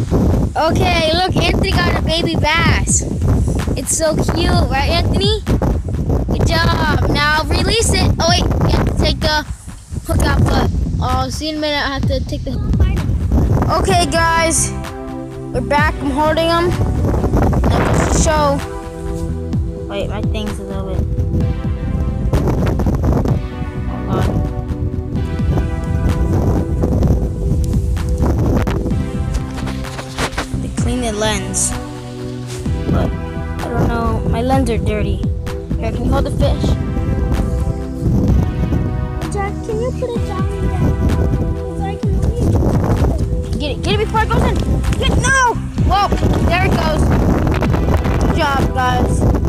Okay, look, Anthony got a baby bass. It's so cute, right, Anthony? Good job. Now release it. Oh wait, you have to take the hook out, but I'll see in a minute. I have to take the. Okay, guys, we're back. I'm holding them. Now just to show. Wait, my thing's a little bit. Hold on. Clean the lens, but I don't know. My lens are dirty. Here, can you hold the fish? Jack, can you put it down there? So I can see. Get it before it goes in. No! Whoa, there it goes. Good job, guys.